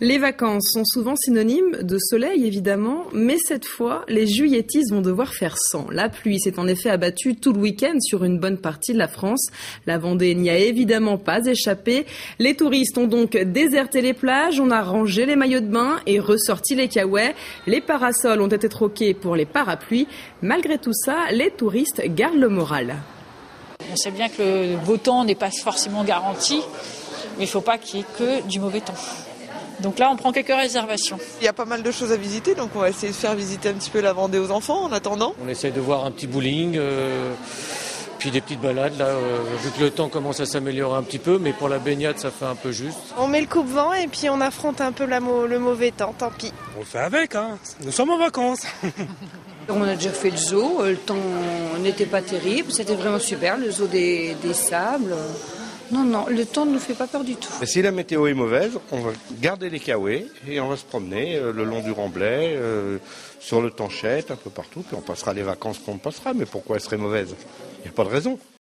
Les vacances sont souvent synonymes de soleil, évidemment, mais cette fois, les juilletistes vont devoir faire sans. La pluie s'est en effet abattue tout le week-end sur une bonne partie de la France. La Vendée n'y a évidemment pas échappé. Les touristes ont donc déserté les plages, on a rangé les maillots de bain et ressorti les caouets. Les parasols ont été troqués pour les parapluies. Malgré tout ça, les touristes gardent le moral. On sait bien que le beau temps n'est pas forcément garanti, mais il ne faut pas qu'il y ait que du mauvais temps. Donc là, on prend quelques réservations. Il y a pas mal de choses à visiter, donc on va essayer de faire visiter un petit peu la Vendée aux enfants en attendant. On essaye de voir un petit bowling, puis des petites balades. Là, vu que le temps commence à s'améliorer un petit peu, mais pour la baignade, ça fait un peu juste. On met le coupe-vent et puis on affronte un peu le mauvais temps, tant pis. On fait avec, hein. Nous sommes en vacances. On a déjà fait le zoo, le temps n'était pas terrible, c'était vraiment super, le zoo des sables. Non, le temps ne nous fait pas peur du tout. Et si la météo est mauvaise, on va garder les caouets et on va se promener le long du Remblai, sur le Tanchette, un peu partout, puis on passera les vacances qu'on passera. Mais pourquoi elle serait mauvaise ? Il n'y a pas de raison.